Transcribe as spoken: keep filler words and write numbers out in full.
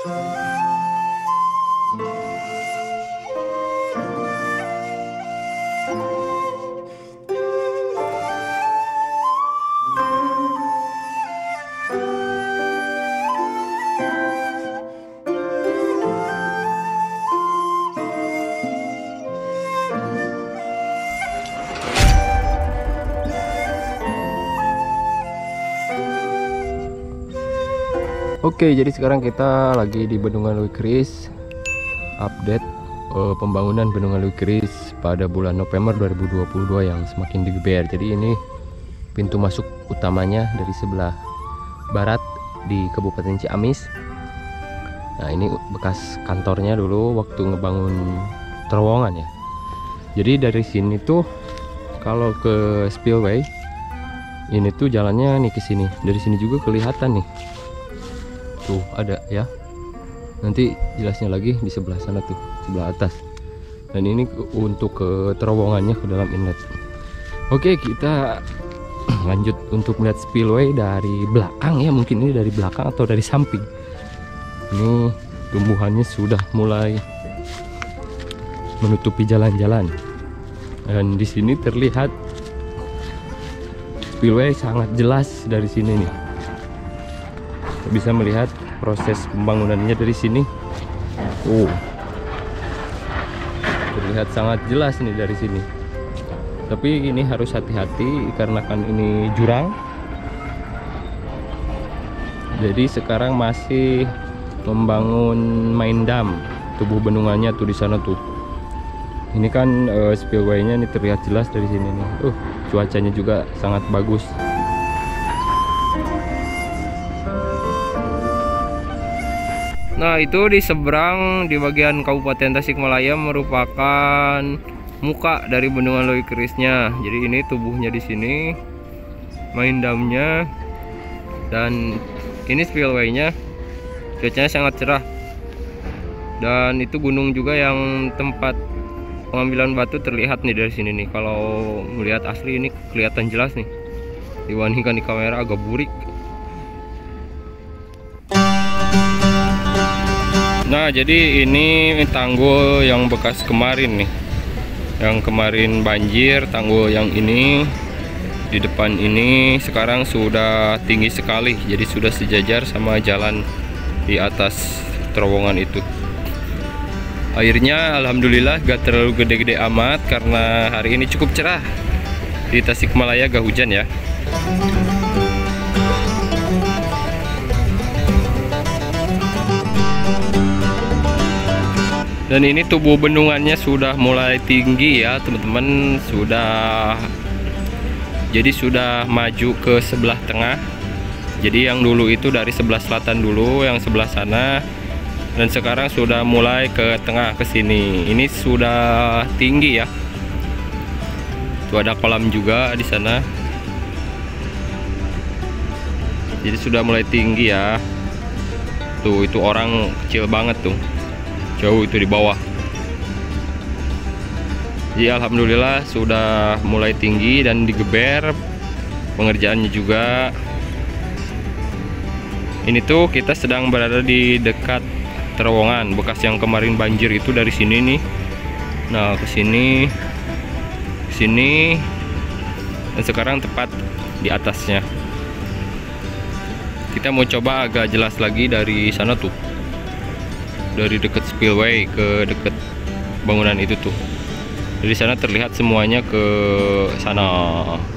Oke, jadi sekarang kita lagi di Bendungan Louis Kris. Update uh, pembangunan Bendungan Louis Kris pada bulan November dua ribu dua puluh dua yang semakin digeber. Jadi ini pintu masuk utamanya dari sebelah barat di Kabupaten Ciamis. Nah, ini bekas kantornya dulu waktu ngebangun terowongan ya. Jadi dari sini tuh kalau ke spillway ini tuh jalannya nih ke sini. Dari sini juga kelihatan nih. Tuh ada ya, nanti jelasnya lagi di sebelah sana tuh, sebelah atas. Dan ini untuk ke terowongannya ke dalam inlet. Oke, kita lanjut untuk melihat spillway dari belakang ya. Mungkin ini dari belakang atau dari samping. Ini tumbuhannya sudah mulai menutupi jalan-jalan. Dan di sini terlihat spillway sangat jelas dari sini nih. Bisa melihat proses pembangunannya dari sini. Oh, terlihat sangat jelas nih dari sini. Tapi ini harus hati-hati karena kan ini jurang. Jadi sekarang masih membangun main dam tubuh bendungannya tuh di sana tuh. Ini kan uh, spillway-nya nih terlihat jelas dari sini nih. Uh, cuacanya juga sangat bagus. Nah, itu di seberang di bagian Kabupaten Tasikmalaya merupakan muka dari Bendungan Louis Kris-nya. Jadi ini tubuhnya di sini, main damnya, dan ini spillway-nya. Cuacanya sangat cerah. Dan itu gunung juga yang tempat pengambilan batu terlihat nih dari sini nih. Kalau melihat asli ini kelihatan jelas nih. Dibandingkan di kamera agak burik. Nah, jadi ini tanggul yang bekas kemarin nih, yang kemarin banjir. Tanggul yang ini di depan ini sekarang sudah tinggi sekali, jadi sudah sejajar sama jalan di atas terowongan itu. Airnya alhamdulillah gak terlalu gede-gede amat karena hari ini cukup cerah. Di Tasikmalaya gak hujan ya. Dan ini tubuh bendungannya sudah mulai tinggi ya teman-teman, sudah jadi sudah maju ke sebelah tengah. Jadi yang dulu itu dari sebelah selatan dulu, yang sebelah sana, dan sekarang sudah mulai ke tengah ke sini. Ini sudah tinggi ya. Tuh ada kolam juga di sana. Jadi sudah mulai tinggi ya. Tuh itu orang kecil banget tuh. Jauh itu di bawah. Jadi alhamdulillah sudah mulai tinggi dan digeber pengerjaannya juga. Ini tuh kita sedang berada di dekat terowongan bekas yang kemarin banjir itu dari sini nih. Nah, ke sini ke sini dan sekarang tepat di atasnya. Kita mau coba agak jelas lagi dari sana tuh. Dari dekat spillway ke dekat bangunan itu tuh. Dari sana terlihat semuanya ke sana.